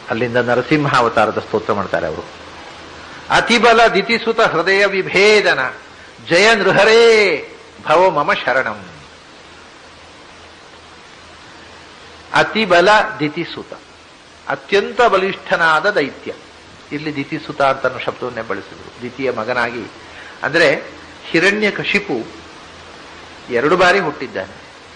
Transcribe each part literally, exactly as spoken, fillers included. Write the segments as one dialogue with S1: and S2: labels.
S1: ಅಲ್ಲಿಂದ ನರಸಿಂಹಾವತಾರದ ಸ್ತೋತ್ರ ಮಾಡ್ತಾರೆ ಅವರು. ಅತಿಬಲ ದಿತಿಸುತ ಹೃದಯ ವಿಭೇದನ ಜಯ ನೃಹರೇ ಭವ ಮಮ ಶರಣಂ. ಅತಿಬಲ ದಿತಿಸುತ, ಅತ್ಯಂತ ಬಲಿಷ್ಠನಾದ ದೈತ್ಯ. ಇಲ್ಲಿ ದಿತಿಸುತ ಅಂತ ಶಬ್ದವನ್ನೇ ಬಳಸಿದ್ರು. ದಿತಿಯ ಮಗನಾಗಿ ಅಂದ್ರೆ ಹಿರಣ್ಯಕಶಿಪು ಎರಡು ಬಾರಿ ಹುಟ್ಟಿದ್ದಾನೆ.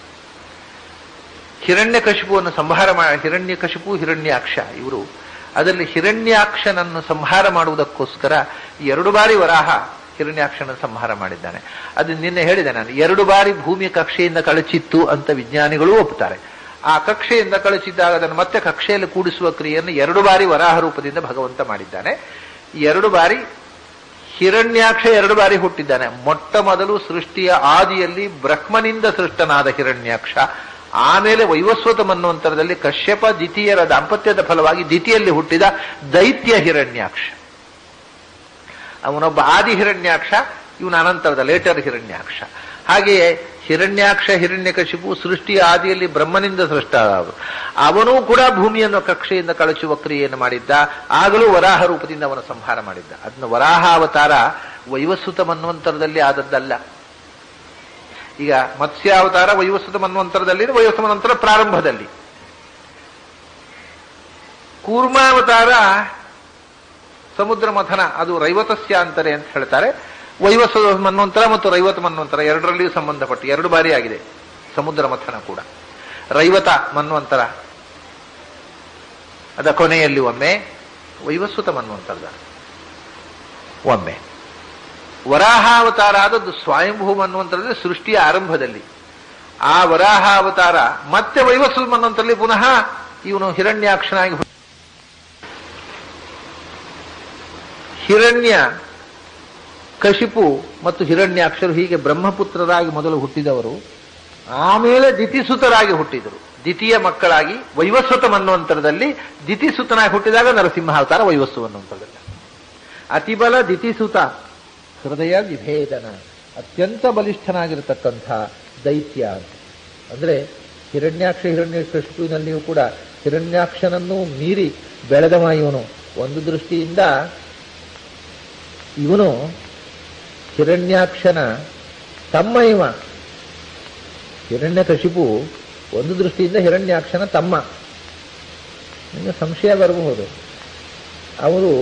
S1: ಹಿರಣ್ಯಕಶಿಪುವನ್ನು ಸಂಹಾರ ಮಾಡಿ ಹಿರಣ್ಯಕಶಿಪು ಹಿರಣ್ಯಾಕ್ಷ ಇವರು, ಅದರಲ್ಲಿ ಹಿರಣ್ಯಾಕ್ಷನನ್ನು ಸಂಹಾರ ಮಾಡುವುದಕ್ಕೋಸ್ಕರ ಎರಡು ಬಾರಿ ವರಾಹ ಹಿರಣ್ಯಾಕ್ಷನ ಸಂಹಾರ ಮಾಡಿದ್ದಾನೆ. ಅದು ನಿನ್ನೆ ಹೇಳಿದೆ ನಾನು. ಎರಡು ಬಾರಿ ಭೂಮಿಯ ಕಕ್ಷೆಯಿಂದ ಕಳಚಿತ್ತು ಅಂತ ವಿಜ್ಞಾನಿಗಳು ಒಪ್ಪುತ್ತಾರೆ. ಆ ಕಕ್ಷೆಯಿಂದ ಕಳಚಿದ್ದಾಗ ಅದನ್ನು ಮತ್ತೆ ಕಕ್ಷೆಯಲ್ಲಿ ಕೂಡಿಸುವ ಕ್ರಿಯೆಯನ್ನು ಎರಡು ಬಾರಿ ವರಾಹ ರೂಪದಿಂದ ಭಗವಂತ ಮಾಡಿದ್ದಾನೆ. ಎರಡು ಬಾರಿ ಹಿರಣ್ಯಾಕ್ಷ ಎರಡು ಬಾರಿ ಹುಟ್ಟಿದ್ದಾನೆ. ಮೊಟ್ಟ ಮೊದಲು ಸೃಷ್ಟಿಯ ಆದಿಯಲ್ಲಿ ಬ್ರಹ್ಮನಿಂದ ಸೃಷ್ಟನಾದ ಹಿರಣ್ಯಾಕ್ಷ, ಆಮೇಲೆ ವೈವಸ್ವತ ಮನ್ವಂತರದಲ್ಲಿ ಕಶ್ಯಪ ದಿತಿಯರ ದಾಂಪತ್ಯದ ಫಲವಾಗಿ ದಿತಿಯಲ್ಲಿ ಹುಟ್ಟಿದ ದೈತ್ಯ ಹಿರಣ್ಯಾಕ್ಷ. ಅವನೊಬ್ಬ ಆದಿ ಹಿರಣ್ಯಾಕ್ಷ, ಇವನ ಅನಂತರದ ಲೇಟರ್ ಹಿರಣ್ಯಾಕ್ಷ. ಹಾಗೆಯೇ ಹಿರಣ್ಯಾಕ್ಷ ಹಿರಣ್ಯಕಶಿಪು ಸೃಷ್ಟಿಯ ಆದಿಯಲ್ಲಿ ಬ್ರಹ್ಮನಿಂದ ಸೃಷ್ಟರಾದರು. ಅವನೂ ಕೂಡ ಭೂಮಿಯನ್ನು ಕಕ್ಷೆಯಿಂದ ಕಳಚುವ ಕ್ರಿಯೆಯನ್ನು ಮಾಡಿದ್ದ. ಆಗಲೂ ವರಾಹ ರೂಪದಿಂದ ಅವನ ಸಂಹಾರ ಮಾಡಿದ್ದ. ಅದನ್ನ ವರಾಹ ಅವತಾರ ವೈವಸ್ವತ ಮನ್ವಂತರದಲ್ಲಿ ಆದದ್ದಲ್ಲ. ಈಗ ಮತ್ಸ್ಯಾವತಾರ ವೈವಸ್ವತ ಮನ್ವಂತರದಲ್ಲಿ, ವೈವಸ್ವತ ಮನ್ವಂತರ ಪ್ರಾರಂಭದಲ್ಲಿ. ಕೂರ್ಮಾವತಾರ ಸಮುದ್ರ ಮಥನ, ಅದು ರೈವತಸ್ಯ ಅಂತಾರೆ ಅಂತ ಹೇಳ್ತಾರೆ. ವೈವಸ್ವತ ಮನ್ವಂತರ ಮತ್ತು ರೈವತ ಮನ್ವಂತರ ಎರಡರಲ್ಲಿಯೂ ಸಂಬಂಧಪಟ್ಟು ಎರಡು ಬಾರಿ ಆಗಿದೆ ಸಮುದ್ರ ಮಥನ ಕೂಡ. ರೈವತ ಮನ್ವಂತರ ಅದ ಕೊನೆಯಲ್ಲಿ ಒಮ್ಮೆ, ವೈವಸ್ವತ ಮನ್ವಂತರದ ಒಮ್ಮೆ. ವರಾಹಾವತಾರ ಆದದ್ದು ಸ್ವಯಂಭೂ ಮನ್ವಂತರದಲ್ಲಿ ಸೃಷ್ಟಿಯ ಆರಂಭದಲ್ಲಿ. ಆ ವರಾಹಾವತಾರ ಮತ್ತೆ ವೈವಸ್ವತ ಮನ್ವಂತರದಲ್ಲಿ ಪುನಃ ಇವನು ಹಿರಣ್ಯಾಕ್ಷನಾಗಿ. ಹಿರಣ್ಯ ಕಶಿಪು ಮತ್ತು ಹಿರಣ್ಯಾಕ್ಷರು ಹೀಗೆ ಬ್ರಹ್ಮಪುತ್ರರಾಗಿ ಮೊದಲು ಹುಟ್ಟಿದವರು. ಆಮೇಲೆ ದಿತಿಸುತರಾಗಿ ಹುಟ್ಟಿದರು. ದ್ವಿತೀಯ ಮಕ್ಕಳಾಗಿ ವೈವಸ್ವತ ಮನ್ವಂತರದಲ್ಲಿ ದಿತಿಸುತನಾಗಿ ಹುಟ್ಟಿದಾಗ ನರಸಿಂಹಾವತಾರ ವೈವಸ್ವ ಮನ್ವಂತರದಲ್ಲಿ. ಅತಿಬಲ ದಿತಿಸುತ ಹೃದಯ ವಿಭೇದನ, ಅತ್ಯಂತ ಬಲಿಷ್ಠನಾಗಿರತಕ್ಕಂಥ ದೈತ್ಯ. ಅಂದ್ರೆ ಹಿರಣ್ಯಾಕ್ಷ ಹಿರಣ್ಯಕಶಿಪುವಿನಲ್ಲಿಯೂ ಕೂಡ ಹಿರಣ್ಯಾಕ್ಷನನ್ನು ಮೀರಿ ಬೆಳೆದವ ಇವನು. ಒಂದು ದೃಷ್ಟಿಯಿಂದ ಇವನು ಹಿರಣ್ಯಾಕ್ಷನ ತಮ್ಮ. ಇವ ಹಿರಣ್ಯಕಶಿಪು ಒಂದು ದೃಷ್ಟಿಯಿಂದ ಹಿರಣ್ಯಾಕ್ಷನ ತಮ್ಮ. ನಿಮಗೆ ಸಂಶಯ ಬರಬಹುದು. ಅವರು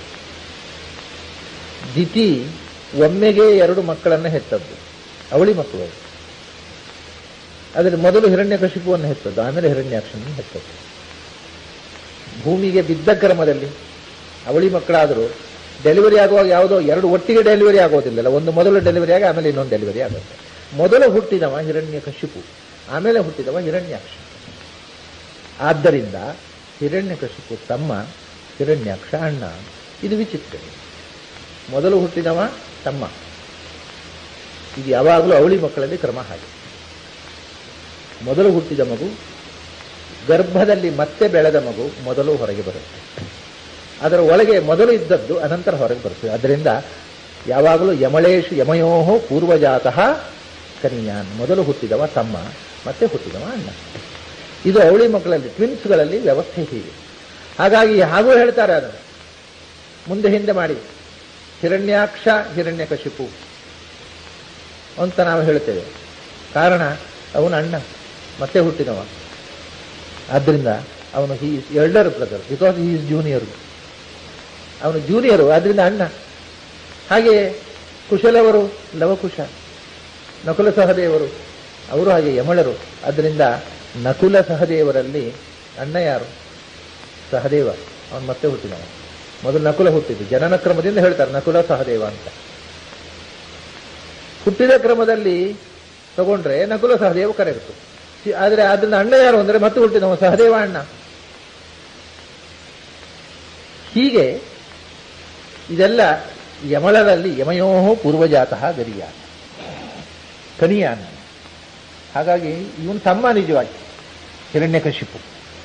S1: ದಿತಿ ಒಮ್ಮೆಗೆ ಎರಡು ಮಕ್ಕಳನ್ನ ಹೆತ್ತದ್ದು, ಅವಳಿ ಮಕ್ಕಳು. ಅದರಲ್ಲಿ ಮೊದಲು ಹಿರಣ್ಯಕಶಿಪುವನ್ನು ಹೆತ್ತದ್ದು, ಆಮೇಲೆ ಹಿರಣ್ಯಾಕ್ಷನ ಹೆತ್ತದ್ದು. ಭೂಮಿಗೆ ಬಿದ್ದ ಕ್ರಮದಲ್ಲಿ ಅವಳಿ ಮಕ್ಕಳಾದರೂ ಡೆಲಿವರಿ ಆಗುವಾಗ ಯಾವುದೋ ಎರಡು ಒಟ್ಟಿಗೆ ಡೆಲಿವರಿ ಆಗೋದಿಲ್ಲ. ಒಂದು ಮೊದಲು ಡೆಲಿವರಿ ಆಗಿ ಆಮೇಲೆ ಇನ್ನೊಂದು ಡೆಲಿವರಿ ಆಗುತ್ತೆ. ಮೊದಲು ಹುಟ್ಟಿದವ ಹಿರಣ್ಯಕಶಿಪು, ಆಮೇಲೆ ಹುಟ್ಟಿದವ ಹಿರಣ್ಯಾಕ್ಷ. ಆದ್ದರಿಂದ ಹಿರಣ್ಯಕಶಿಪು ತಮ್ಮ, ಹಿರಣ್ಯಾಕ್ಷ ಅಣ್ಣ. ಇದು ವಿಚಿತ್ರ. ಮೊದಲು ಹುಟ್ಟಿದವ ತಮ್ಮ. ಇದು ಯಾವಾಗಲೂ ಅವಳಿ ಮಕ್ಕಳಲ್ಲಿ ಕ್ರಮ ಹಾಗೆ. ಮೊದಲು ಹುಟ್ಟಿದ ಮಗು, ಗರ್ಭದಲ್ಲಿ ಮತ್ತೆ ಬೆಳೆದ ಮಗು ಮೊದಲು ಹೊರಗೆ ಬರುತ್ತೆ. ಅದರ ಒಳಗೆ ಮೊದಲು ಇದ್ದದ್ದು ಅನಂತರ ಹೊರಗೆ ಬರ್ತದೆ. ಅದರಿಂದ ಯಾವಾಗಲೂ ಯಮಳೇಶು ಯಮಯೋಹೋ ಪೂರ್ವಜಾತಃ ಕನಿಯಾನ್. ಮೊದಲು ಹುಟ್ಟಿದವ ತಮ್ಮ, ಮತ್ತೆ ಹುಟ್ಟಿದವ ಅಣ್ಣ. ಇದು ಅವಳಿ ಮಕ್ಕಳಲ್ಲಿ, ಟ್ವಿನ್ಸ್ಗಳಲ್ಲಿ ವ್ಯವಸ್ಥೆ ಹೀಗೆ. ಹಾಗಾಗಿ ಹಾಗೂ ಹೇಳ್ತಾರೆ ಅದನ್ನು ಮುಂದೆ ಹಿಂದೆ ಮಾಡಿ ಹಿರಣ್ಯಾಕ್ಷ ಹಿರಣ್ಯಕಶಿಪು ಅಂತ ನಾವು ಹೇಳ್ತೇವೆ. ಕಾರಣ ಅವನ ಅಣ್ಣ ಮತ್ತೆ ಹುಟ್ಟಿದವ. ಆದ್ದರಿಂದ ಅವನು he is elder brother because he is junior. ಅವನು ಜೂನಿಯರು, ಆದ್ರಿಂದ ಅಣ್ಣ. ಹಾಗೆ ಕುಶಲವರು ಲವಕುಶ, ನಕುಲ ಸಹದೇವರು ಅವರು ಹಾಗೆ ಯಮಳರು. ಆದ್ದರಿಂದ ನಕುಲ ಸಹದೇವರಲ್ಲಿ ಅಣ್ಣ ಯಾರು? ಸಹದೇವ. ಅವನು ಮತ್ತೆ ಹುಟ್ಟಿದವ. ಮೊದಲು ನಕುಲ ಹುಟ್ಟಿದ್ದು, ಜನನ ಕ್ರಮದಿಂದ ಹೇಳ್ತಾರೆ ನಕುಲ ಸಹದೇವ ಅಂತ. ಹುಟ್ಟಿದ ಕ್ರಮದಲ್ಲಿ ತಗೊಂಡ್ರೆ ನಕುಲ ಸಹದೇವ ಕರೆಯಿತು. ಆದರೆ ಅದನ್ನ ಅಣ್ಣ ಯಾರು ಅಂದ್ರೆ ಮತ್ತೆ ಹುಟ್ಟಿದವ ಸಹದೇವ ಅಣ್ಣ. ಹೀಗೆ ಇದೆಲ್ಲ ಯಮಳರಲ್ಲಿ ಯಮಯೋಹೋ ಪೂರ್ವಜಾತಃ ಗರಿಯಾನ್ ಕನಿಯಾನ್. ಹಾಗಾಗಿ ಇವನು ತಮ್ಮ ನಿಜವಾಗಿ ಹಿರಣ್ಯಕಶಿಪು.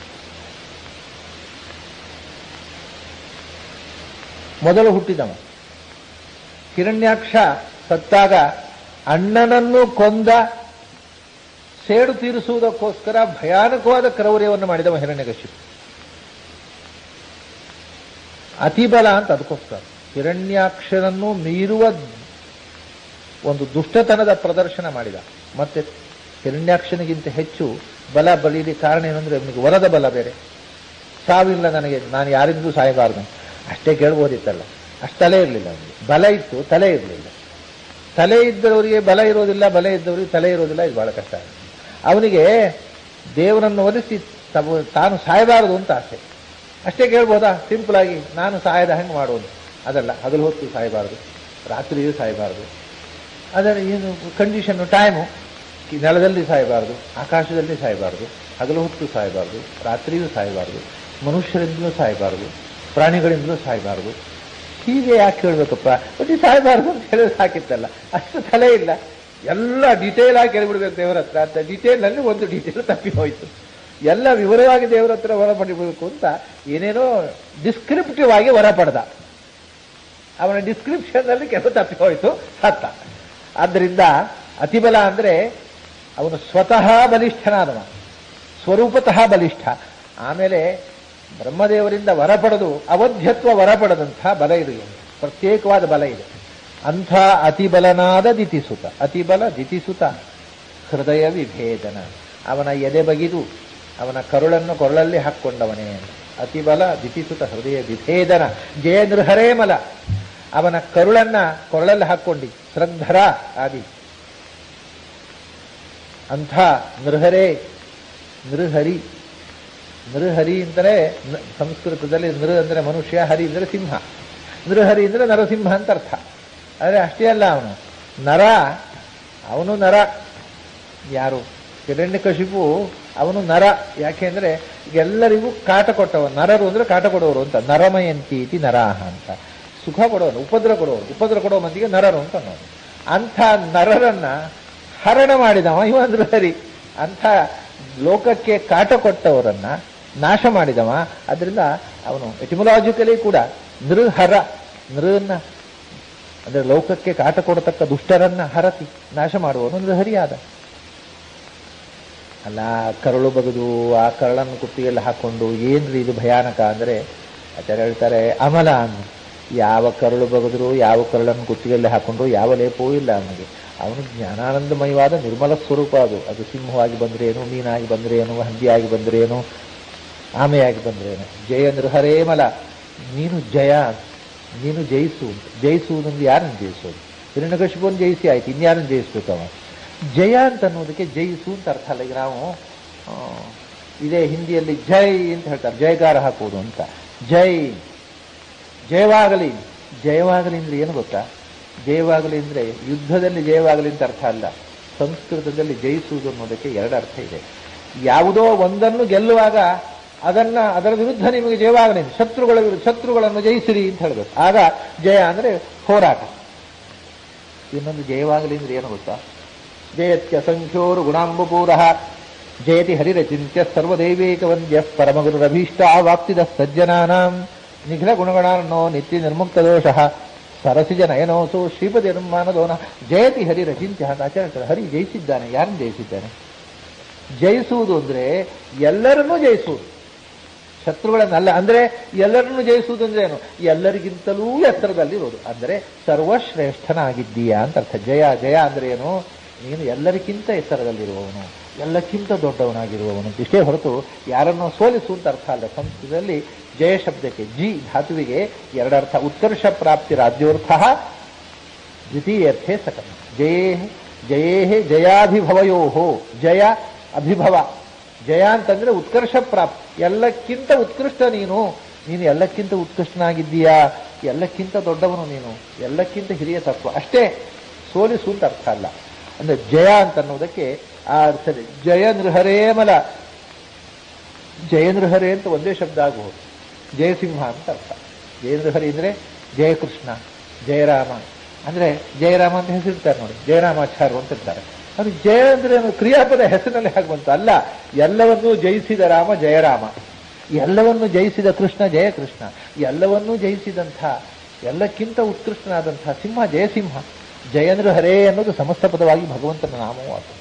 S1: ಮೊದಲು ಹುಟ್ಟಿದವ. ಹಿರಣ್ಯಾಕ್ಷ ಸತ್ತಾಗ ಅಣ್ಣನನ್ನು ಕೊಂದ ಸೇಡು ತೀರಿಸುವುದಕ್ಕೋಸ್ಕರ ಭಯಾನಕವಾದ ಕ್ರೌರ್ಯವನ್ನು ಮಾಡಿದವ ಹಿರಣ್ಯಕಶಿಪು. ಅತಿಬಲ ಅಂತ ಅದಕ್ಕೋಸ್ಕರ ಹಿರಣ್ಯಾಕ್ಷನನ್ನು ಮೀರುವ ಒಂದು ದುಷ್ಟತನದ ಪ್ರದರ್ಶನ ಮಾಡಿದ. ಮತ್ತೆ ಹಿರಣ್ಯಾಕ್ಷನಿಗಿಂತ ಹೆಚ್ಚು ಬಲ ಬಲೀಲಿ ಕಾರಣ ಏನಂದ್ರೆ ಅವನಿಗೆ ವರದ ಬಲ ಬೇರೆ. ಸಾವಿಲ್ಲ ನನಗೆ, ನಾನು ಯಾರಿಂದಲೂ ಸಾಯಬಾರ್ದು ಅಷ್ಟೇ ಕೇಳ್ಬೋದಿತ್ತಲ್ಲ, ಅಷ್ಟು ತಲೆ ಇರಲಿಲ್ಲ ಅವನಿಗೆ. ಬಲ ಇತ್ತು, ತಲೆ ಇರಲಿಲ್ಲ. ತಲೆ ಇದ್ದವರಿಗೆ ಬಲ ಇರೋದಿಲ್ಲ, ಬಲ ಇದ್ದವರಿಗೆ ತಲೆ ಇರೋದಿಲ್ಲ. ಇದು ಬಹಳ ಕಷ್ಟ. ಅವನಿಗೆ ದೇವರನ್ನು ಒಲಿಸಿ ತಾನು ಸಾಯಬಾರದು ಅಂತ ಆಸೆ. ಅಷ್ಟೇ ಕೇಳ್ಬೋದಾ ಸಿಂಪಲ್ ಆಗಿ, ನಾನು ಸಾಯದ ಹೆಂಗೆ ಮಾಡೋದು? ಅದಲ್ಲ, ಹಗಲು ಹೊತ್ತು ಸಾಯಬಾರ್ದು, ರಾತ್ರಿಯೂ ಸಾಯಬಾರ್ದು. ಅದರ ಏನು ಕಂಡೀಷನ್ನು, ಟೈಮು, ನೆಲದಲ್ಲಿ ಸಾಯಬಾರ್ದು, ಆಕಾಶದಲ್ಲಿ ಸಾಯಬಾರ್ದು, ಹಗಲು ಹೊತ್ತು ಸಾಯಬಾರ್ದು, ರಾತ್ರಿಯೂ ಸಾಯಬಾರ್ದು, ಮನುಷ್ಯರಿಂದಲೂ ಸಾಯಬಾರ್ದು, ಪ್ರಾಣಿಗಳಿಂದಲೂ ಸಾಯಬಾರ್ದು. ಹೀಗೆ ಯಾಕೆ ಹೇಳ್ಬೇಕಪ್ಪ? ಬಟ್ ಸಾಯಬಾರ್ದು ಅಂತ ಹೇಳಿದ್ರೆ ಸಾಕಿತ್ತಲ್ಲ, ಅಷ್ಟು ತಲೆ ಇಲ್ಲ. ಎಲ್ಲ ಡೀಟೇಲ್ ಆಗಿ ಕೇಳಿಬಿಡ್ಬೇಕು ದೇವರ ಹತ್ರ ಅಂತ. ಡೀಟೇಲ್ನಲ್ಲಿ ಒಂದು ಡೀಟೇಲ್ ತಪ್ಪಿ ಹೋಯಿತು. ಎಲ್ಲ ವಿವರವಾಗಿ ದೇವರ ಹತ್ರ ಹೊರ ಪಡಿಬೇಕು ಅಂತ ಏನೇನೋ ಡಿಸ್ಕ್ರಿಪ್ಟಿವ್ ಆಗಿ ಹೊರ ಪಡೆದ. ಅವನ ಡಿಸ್ಕ್ರಿಪ್ಷನ್ನಲ್ಲಿ ಕೆಲವು ತಪ್ಪಿ ಹೋಯಿತು, ಸತ್ತ. ಆದ್ದರಿಂದ ಅತಿಬಲ ಅಂದರೆ ಅವನು ಸ್ವತಃ ಬಲಿಷ್ಠನಾದವ, ಸ್ವರೂಪತಃ ಬಲಿಷ್ಠ. ಆಮೇಲೆ ಬ್ರಹ್ಮದೇವರಿಂದ ವರ ಪಡೆದು ಅವಧ್ಯತ್ವ ವರ ಪಡೆದಂಥ ಬಲ ಇದೆ, ಪ್ರತ್ಯೇಕವಾದ ಬಲ ಇದೆ. ಅಂಥ ಅತಿಬಲನಾದ ದಿತಿಸುತ, ಅತಿಬಲ ದಿತಿಸುತ ಹೃದಯ ವಿಭೇದನ, ಅವನ ಎದೆ ಬಗಿದು ಅವನ ಕರುಳನ್ನು ಕೊರಳಲ್ಲಿ ಹಾಕ್ಕೊಂಡವನೇ. ಅತಿಬಲ ದಿತಿಸುತ ಹೃದಯ ವಿಭೇದನ ಜಯ ನೃಹರೇಮಲ, ಅವನ ಕರುಳನ್ನ ಕೊರಳಲ್ಲಿ ಹಾಕ್ಕೊಂಡಿ ಶ್ರದ್ಧರ ಆದಿ. ಅಂಥ ನೃಹರೇ, ನೃಹರಿ, ನೃಹರಿ ಅಂದರೆ ಸಂಸ್ಕೃತದಲ್ಲಿ ನೃ ಅಂದರೆ ಮನುಷ್ಯ, ಹರಿ ಅಂದರೆ ಸಿಂಹ. ನೃಹರಿ ಅಂದರೆ ನರಸಿಂಹ ಅಂತ ಅರ್ಥ. ಆದರೆ ಅಷ್ಟೇ ಅಲ್ಲ, ಅವನು ನರ, ಅವನು ನರ. ಯಾರು? ಹಿರಣ್ಯಕಶಿಪು ಅವನು ನರ. ಯಾಕೆಂದ್ರೆ ಎಲ್ಲರಿಗೂ ಕಾಟ ಕೊಟ್ಟವ. ನರರು ಅಂದ್ರೆ ಕಾಟ ಕೊಡೋರು ಅಂತ. ನರಮಯಂತಿ ಇತಿ ನರಾಹ ಅಂತ. ಸುಖ ಕೊಡೋರು, ಉಪದ್ರ ಕೊಡೋರು, ಉಪದ್ರ ಕೊಡೋ ಮಂದಿಗೆ ನರರು ಅಂತ ಅನ್ನೋದು. ಅಂಥ ನರರನ್ನ ಹರಣ ಮಾಡಿದವ ಇವ ನೃಹರಿ. ಅಂಥ ಲೋಕಕ್ಕೆ ಕಾಟ ಕೊಟ್ಟವರನ್ನ ನಾಶ ಮಾಡಿದವ. ಅದರಿಂದ ಅವನು ಎಟಿಮೊಲಾಜಿಕಲಿ ಕೂಡ ನೃಹರ, ನೃನ್ನ ಅಂದ್ರೆ ಲೋಕಕ್ಕೆ ಕಾಟ ಕೊಡತಕ್ಕ ದುಷ್ಟರನ್ನ ಹರತಿ ನಾಶ ಮಾಡುವವನು ನೃಹರಿಯಾದ. ಅಲ್ಲ, ಕರಳು ಬಗೆದು ಆ ಕರಳನ್ನು ಕುತ್ತಿಗೆಲ್ಲ ಹಾಕೊಂಡು ಏನ್ರಿ ಇದು ಭಯಾನಕ ಅಂದರೆ ಆಚಾರ್ಯ ಹೇಳ್ತಾರೆ, ಅಮಲ ಅನ್ನು ಯಾವ ಕರಳು ಬಗೆದ್ರು, ಯಾವ ಕರಳನ್ನು ಕುತ್ತಿಗೆಲ್ಲ ಹಾಕೊಂಡ್ರು ಯಾವ ಲೇಪವೂ ಇಲ್ಲ ಅವನಿಗೆ. ಅವನು ಜ್ಞಾನಾನಂದಮಯವಾದ ನಿರ್ಮಲ ಸ್ವರೂಪ. ಅದು ಅದು ಸಿಂಹವಾಗಿ ಬಂದ್ರೇನು, ಮೀನಾಗಿ ಬಂದ್ರೇನು, ಹಂದಿಯಾಗಿ ಬಂದ್ರೇನು, ಆಮೆಯಾಗಿ ಬಂದ್ರೇನು. ಜಯ ನೃಹರೇಮಲ, ನೀನು ಜಯ, ನೀನು ಜಯಿಸು. ಜಯಿಸುವುದಂದ್ರೆ ಯಾರನ್ನು ಜಯಿಸೋದು? ಹಿರಣ್ಯಕಶಿಪುವನ್ನು ಜಯಿಸಿ ಆಯ್ತು, ಇನ್ಯಾರನ್ನು ಜಯಿಸ್ಬೇಕವ? ಜಯ ಅಂತ ಅನ್ನೋದಕ್ಕೆ ಜಯಿಸು ಅಂತ ಅರ್ಥ ಅಲ್ಲ. ಈಗ ನಾವು ಇದೇ ಹಿಂದಿಯಲ್ಲಿ ಜೈ ಅಂತ ಹೇಳ್ತಾರೆ, ಜಯಗಾರ ಹಾಕುವುದು ಅಂತ. ಜೈ, ಜಯವಾಗಲಿ. ಜಯವಾಗಲಿ ಅಂದ್ರೆ ಏನು ಗೊತ್ತಾ? ಜಯವಾಗಲಿ ಅಂದ್ರೆ ಯುದ್ಧದಲ್ಲಿ ಜಯವಾಗಲಿ ಅಂತ ಅರ್ಥ ಅಲ್ಲ. ಸಂಸ್ಕೃತದಲ್ಲಿ ಜಯಿಸುವುದು ಅನ್ನೋದಕ್ಕೆ ಎರಡು ಅರ್ಥ ಇದೆ. ಯಾವುದೋ ಒಂದನ್ನು ಗೆಲ್ಲುವಾಗ ಅದನ್ನ ಅದರ ವಿರುದ್ಧ ನಿಮಗೆ ಜಯವಾಗಲಿ, ಶತ್ರುಗಳ ವಿರುದ್ಧ ಶತ್ರುಗಳನ್ನು ಜಯಿಸಿರಿ ಅಂತ ಹೇಳಬೇಕು. ಆಗ ಜಯ ಅಂದ್ರೆ ಹೋರಾಟ. ಇನ್ನೊಂದು ಜಯವಾಗಲಿ ಅಂದ್ರೆ ಏನು ಗೊತ್ತಾ? ಜಯತ್ಯ ಸಂಖ್ಯೋರು ಗುಣಾಂಬಪೂರ ಜಯತಿ ಹರಿರಚಿಂತ್ಯ ಸರ್ವದೈವೇಕವಂದ್ಯ ಪರಮಗುರುರಭೀಷ್ಟ ವಾಪ್ತಿದ ಸಜ್ಜನಾನಾಂ ನಿಖಿಲ ಗುಣಗಣಾರ್ನೋ ನಿತ್ಯ ನಿರ್ಮುಕ್ತ ದೋಷ ಸರಸಿಜ ನಯನೋಸು ಶ್ರೀಪತಿ ನಿರ್ಮಾನದೋನ ಜಯತಿ ಹರಿರಚಿಂತ್ಯ ಅಂತ ಆಚರಣೆ. ಹರಿ ಜಯಿಸಿದ್ದಾನೆ. ಯಾರನ್ನು ಜಯಿಸಿದ್ದಾನೆ? ಜಯಿಸುವುದು ಅಂದ್ರೆ ಎಲ್ಲರನ್ನೂ ಜಯಿಸುವುದು, ಶತ್ರುಗಳನ್ನಲ್ಲ. ಅಂದ್ರೆ ಎಲ್ಲರನ್ನೂ ಜಯಿಸುವುದು ಅಂದ್ರೆ ಏನು? ಎಲ್ಲರಿಗಿಂತಲೂ ಎತ್ತರದಲ್ಲಿರೋದು, ಅಂದ್ರೆ ಸರ್ವಶ್ರೇಷ್ಠನಾಗಿದ್ದೀಯಾ ಅಂತ ಅರ್ಥ. ಜಯ ಜಯ ಅಂದ್ರೆ ಏನು? ನೀನು ಎಲ್ಲರಿಗಿಂತ ಎತ್ತರದಲ್ಲಿರುವವನು, ಎಲ್ಲಕ್ಕಿಂತ ದೊಡ್ಡವನಾಗಿರುವವನು. ಇಷ್ಟೇ ಹೊರತು ಯಾರನ್ನೋ ಸೋಲಿಸು ಅಂತ ಅರ್ಥ ಅಲ್ಲ. ಸಂಸ್ಕೃತದಲ್ಲಿ ಜಯ ಶಬ್ದಕ್ಕೆ ಜಿ ಧಾತುವಿಗೆ ಎರಡರ್ಥ. ಉತ್ಕರ್ಷ ಪ್ರಾಪ್ತಿ ರಾಜ್ಯೋರ್ಥ, ದ್ವಿತೀಯರ್ಥೇ ಸಕಲ. ಜಯೇ ಜಯೇ ಜಯಾಭಿಭವಯೋ, ಜಯ ಅಭಿಭವ. ಜಯ ಅಂತಂದ್ರೆ ಉತ್ಕರ್ಷ ಪ್ರಾಪ್ತಿ, ಎಲ್ಲಕ್ಕಿಂತ ಉತ್ಕೃಷ್ಟ ನೀನು. ನೀನು ಎಲ್ಲಕ್ಕಿಂತ ಉತ್ಕೃಷ್ಟನಾಗಿದ್ದೀಯಾ, ಎಲ್ಲಕ್ಕಿಂತ ದೊಡ್ಡವನು ನೀನು, ಎಲ್ಲಕ್ಕಿಂತ ಹಿರಿಯ ತತ್ವ. ಅಷ್ಟೇ, ಸೋಲಿಸು ಅಂತ ಅರ್ಥ ಅಲ್ಲ. ಅಂದ್ರೆ ಜಯ ಅಂತ ಅನ್ನೋದಕ್ಕೆ ಆ ಅರ್ಥದೆ. ಜಯ ನೃಹರೇಮಲ, ಜಯ ನೃಹರೇ ಅಂತ ಒಂದೇ ಶಬ್ದ ಆಗಬಹುದು. ಜಯಸಿಂಹ ಅಂತ ಅರ್ಥ. ಜಯ ನೃಹರಿ ಅಂದ್ರೆ ಜಯಕೃಷ್ಣ, ಜಯರಾಮ. ಅಂದ್ರೆ ಜಯರಾಮ ಅಂತ ಹೆಸರಿರ್ತಾರೆ ನೋಡಿ, ಜಯರಾಮಾಚಾರ್ಯ ಅಂತ ಇರ್ತಾರೆ. ಅದು ಜಯ ಅಂದ್ರೆ ಕ್ರಿಯಾಪದ ಹೆಸರಿನಲ್ಲಿ ಹಾಕುವಂತ ಅಲ್ಲ. ಎಲ್ಲವನ್ನೂ ಜಯಿಸಿದ ರಾಮ ಜಯರಾಮ, ಎಲ್ಲವನ್ನೂ ಜಯಿಸಿದ ಕೃಷ್ಣ ಜಯಕೃಷ್ಣ, ಎಲ್ಲವನ್ನೂ ಜಯಿಸಿದಂಥ ಎಲ್ಲಕ್ಕಿಂತ ಉತ್ಕೃಷ್ಟನಾದಂಥ ಸಿಂಹ ಜಯಸಿಂಹ. ಜಯಂದ್ರ ಹರೇ ಅನ್ನೋದು ಸಮಸ್ತ ಪದವಾಗಿ ಭಗವಂತನ ನಾಮವೂ ಆತು.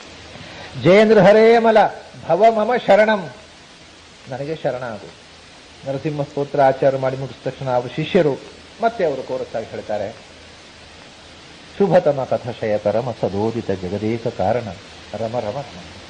S1: ಜಯಂದ್ರ ಹರೇ ಮಲ ಭವ ಮಮ ಶರಣಂ, ನನಗೆ ಶರಣ ಆಗು. ನರಸಿಂಹ ಸ್ತೋತ್ರ ಆಚಾರ ಮಾಡಿ ಮುಗಿದ ತಕ್ಷಣ ಅವರು ಶಿಷ್ಯರು ಮತ್ತೆ ಅವರು ಕೋರಸ್ಸಾಗಿ ಹೇಳ್ತಾರೆ, ಶುಭತಮ ಕಥಶಯ ಪರಮ ಸದೋದಿತ ಜಗದೇಕ ಕಾರಣ ರಮ ರಮ